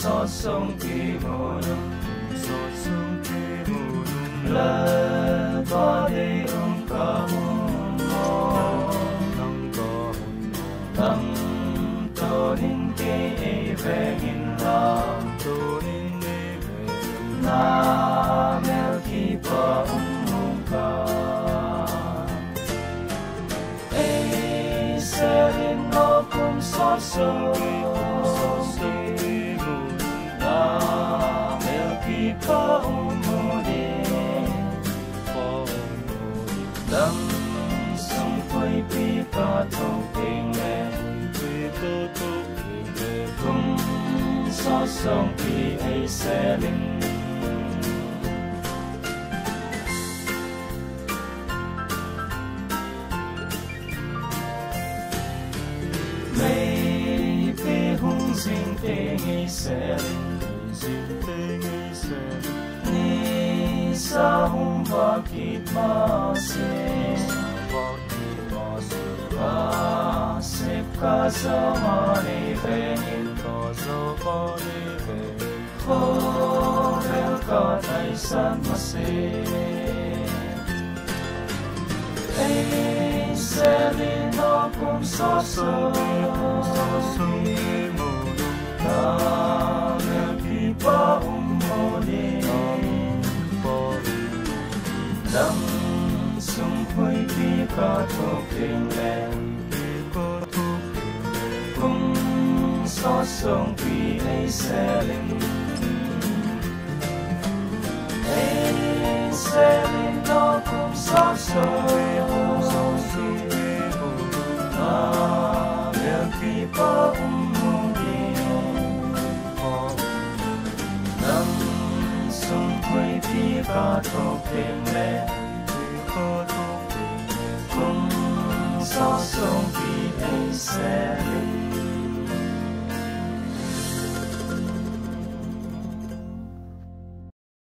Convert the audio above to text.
xót sông kỳ mùa lỡ có đi cả muôn tâm tôi đến kề về nghìn lòng na mel khi bỏ ca ai sẽ đến nó cũng xót sông na mel khi bỏ tâm sông quay bi cả thâu tình lệ cùng xót sông thì ai sẽ linh mấy bi hung sinh tình ai sẽ ni sa hung ba kit ma se sep ka sa mani ve ho vel ka tai san ma se ai se li no kum so so na me ki pa tâm sung quay đi cả thuộc tình lệ cùng xót sông vì ai sẽ linh nó cũng xót sông việc khi có tâm sung quay đi cả thuộc tình lệ cùng xót sông vì ai sẽ